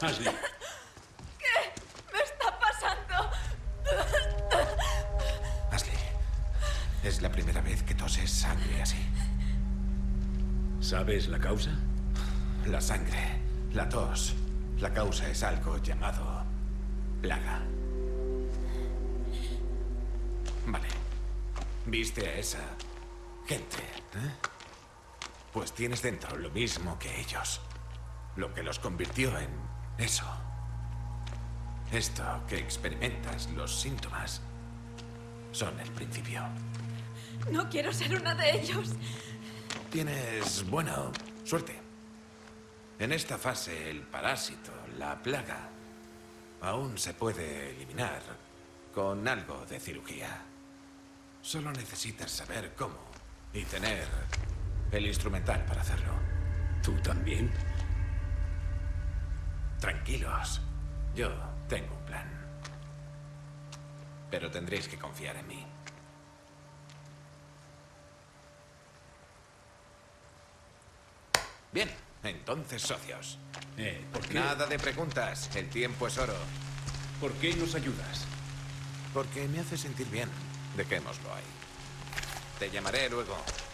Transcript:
Ashley. ¿Qué me está pasando? Ashley, es la primera vez que toses sangre así. ¿Sabes la causa? La sangre, la tos, la causa es algo llamado plaga. Vale. ¿Viste a esa gente? Pues tienes dentro lo mismo que ellos. Lo que los convirtió en eso. Esto que experimentas, los síntomas, son el principio. No quiero ser una de ellos. Tienes, bueno, suerte. En esta fase, el parásito, la plaga, aún se puede eliminar con algo de cirugía. Solo necesitas saber cómo y tener el instrumental para hacerlo. ¿Tú también? Tranquilos, yo tengo un plan. Pero tendréis que confiar en mí. Bien, entonces socios. ¿Por qué? Nada de preguntas, el tiempo es oro. ¿Por qué nos ayudas? Porque me hace sentir bien. Dejémoslo ahí. Te llamaré luego.